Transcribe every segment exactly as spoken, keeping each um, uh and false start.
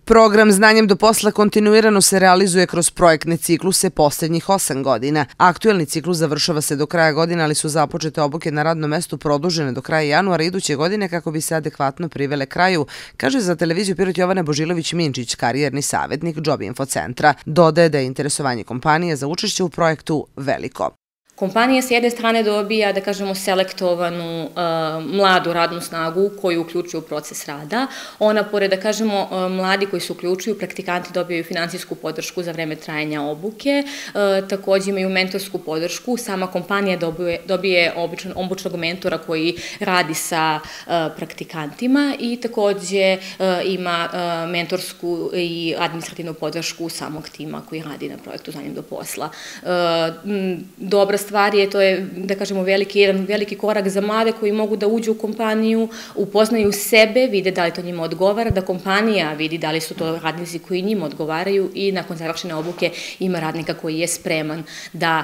Program Znanjem do posla kontinuirano se realizuje kroz projektne cikluse posljednjih osam godina. Aktuelni ciklus završava se do kraja godine, ali su započete obuke na radnom mestu produžene do kraja januara iduće godine kako bi se adekvatno privele kraju, kaže za televiziju Pirot Jovana Božilović-Minčić, karijerni savjetnik Job Info centra. Dodaje da je interesovanje kompanije za učešće u projektu veliko. Kompanija s jedne strane dobija, da kažemo, selektovanu mladu radnu snagu koju uključuju u proces rada. Ona, pored, da kažemo, mladi koji se uključuju, praktikanti dobijaju finansijsku podršku za vreme trajanja obuke, takođe imaju mentorsku podršku, sama kompanija dobije obučnog mentora koji radi sa praktikantima i takođe ima mentorsku i administrativnu podršku samog tima koji radi na projektu Znanjem do posla. Dobra stvar je, to je, da kažemo, jedan veliki korak za mlade koji mogu da uđu u kompaniju, upoznaju sebe, vide da li to njima odgovara, da kompanija vidi da li su to radnici koji njima odgovaraju i nakon završene obuke ima radnika koji je spreman da,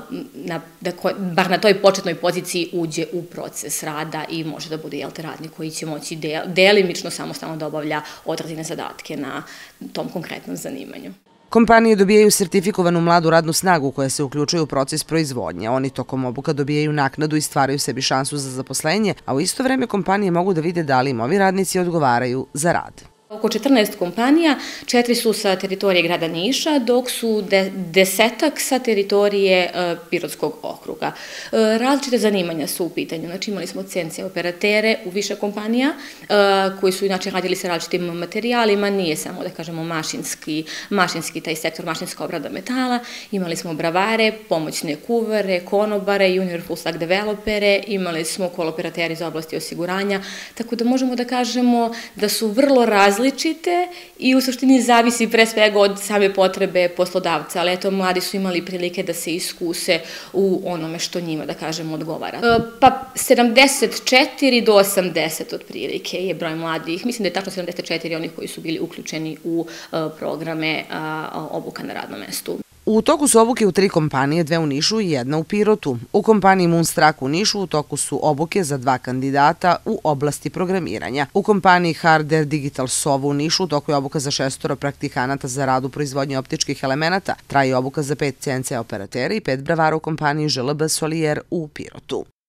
bar na toj početnoj poziciji, uđe u proces rada i može da bude, jel te, radnik koji će moći delimično samostalno da obavlja određene zadatke na tom konkretnom zanimanju. Kompanije dobijaju sertifikovanu mladu radnu snagu koja se uključuje u proces proizvodnje. Oni tokom obuka dobijaju naknadu i stvaraju sebi šansu za zaposlenje, a u isto vreme kompanije mogu da vide da li im ovi radnici odgovaraju za rad. Oko četrnaest kompanija, četiri su sa teritorije grada Niša, dok su desetak sa teritorije Pirotskog okruga. Različite zanimanja su u pitanju. Znači, imali smo C N C operatere u više kompanija, koji su inače radili sa različitim materijalima, nije samo, da kažemo, mašinski, mašinski taj sektor, mašinska obrada metala. Imali smo bravare, pomoćne kuvare, konobare, junior full stack developere, imali smo kooperateri za oblasti osiguranja, tako da možemo da kažemo da su vrlo različite različite i u suštini zavisi pre svega od same potrebe poslodavca, ali eto, mladi su imali prilike da se iskuse u onome što njima, da kažemo, odgovara. Pa sedamdeset četiri do osamdeset otprilike je broj mladih, mislim da je tačno sedamdeset četiri onih koji su bili uključeni u programe obuka na radnom mestu. U toku su obuke u tri kompanije, dve u Nišu i jedna u Pirotu. U kompaniji Moonstruck u Nišu u toku su obuke za dva kandidata u oblasti programiranja. U kompaniji Harder Digital Sova u Nišu u toku je obuka za šestoro praktikanata za rad u proizvodnji optičkih elemenata. Traje obuka za pet C N C operatera i pet bravara u kompaniji Ž L B Solier u Pirotu.